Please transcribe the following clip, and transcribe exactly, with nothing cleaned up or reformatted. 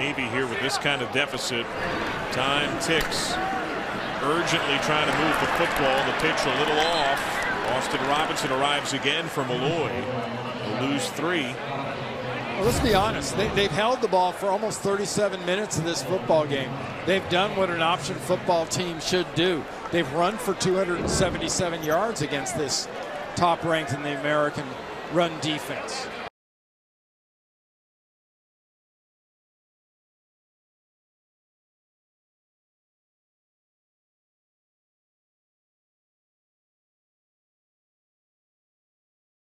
Navy here with this kind of deficit. Time ticks. Urgently trying to move the football. The pitch a little off. Austin Robinson arrives again for Malloy. They'll lose three. Well, let's be honest. They, they've held the ball for almost thirty-seven minutes of this football game. They've done what an option football team should do. They've run for two hundred seventy-seven yards against this top ranked in the American run defense.